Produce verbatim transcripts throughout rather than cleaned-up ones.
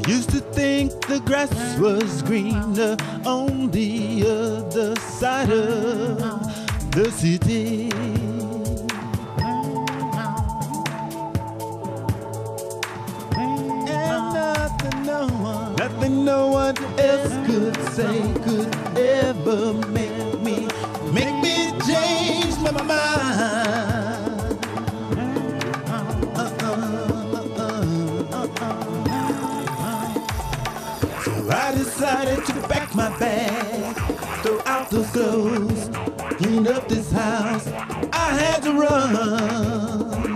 Used to think the grass was greener on the other side of the city. And nothing no one, nothing no one else could say could ever make me, make me change my mind. I decided to pack my bag, throw out those clothes, clean up this house. I had to run.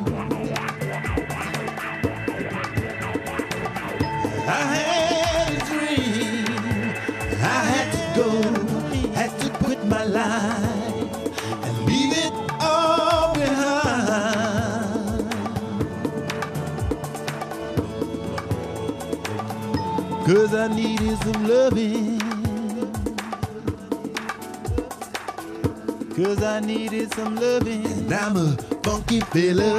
I had a dream. I had to go, had to quit my life and leave it all behind. 'Cause I needed some loving. 'Cause I needed some loving. And I'm a funky fella.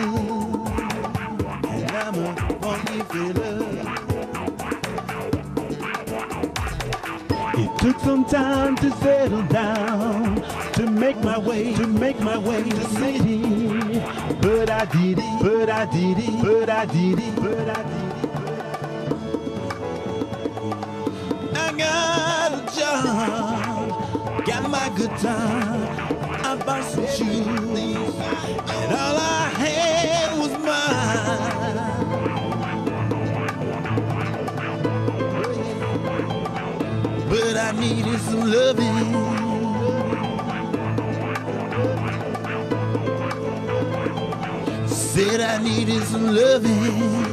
And I'm a funky fella. It took some time to settle down, to make my way, to make my way to the city. But I did it, but I did it, but I did it, but I did it. I got a job, got my guitar, I bought some shoes, and all I had was mine. But I needed some loving. Said I needed some loving.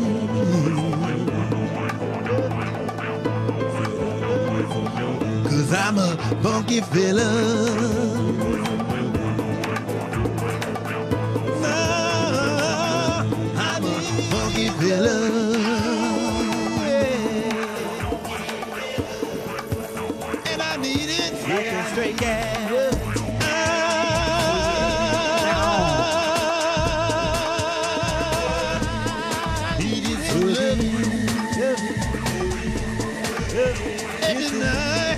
'Cause I'm a funky fella. No, I'm a funky fella. And I need it like a straight cat. I needed some loving every night.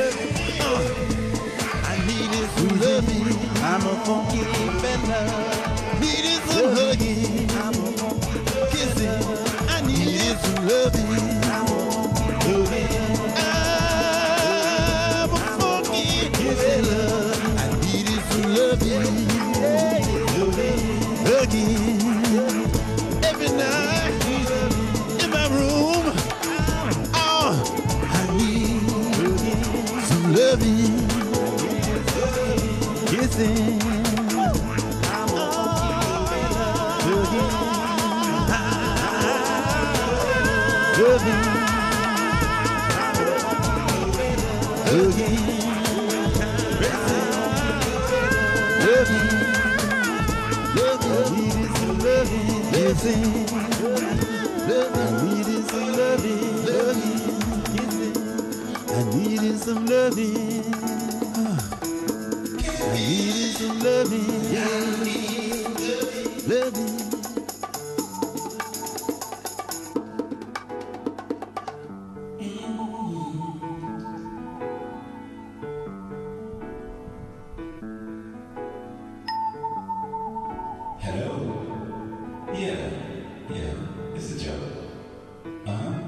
I needed some loving. I'm a funky fella. Needed some hugging. I'm a funky kissing. I needed some loving. I'm a funky I'm a funky fella. I needed some loving. Hugging every night in my room. Oh, I need some loving. Kissing. I'm a hugging. Loving. Hugging. Loving. Loving. Needed some loving. Kissing. Loving. Needed some loving. Loving. Kissing. I needed some loving. I needed some loving, loving. Hello? Yeah, yeah, it's a joke. Uh-huh.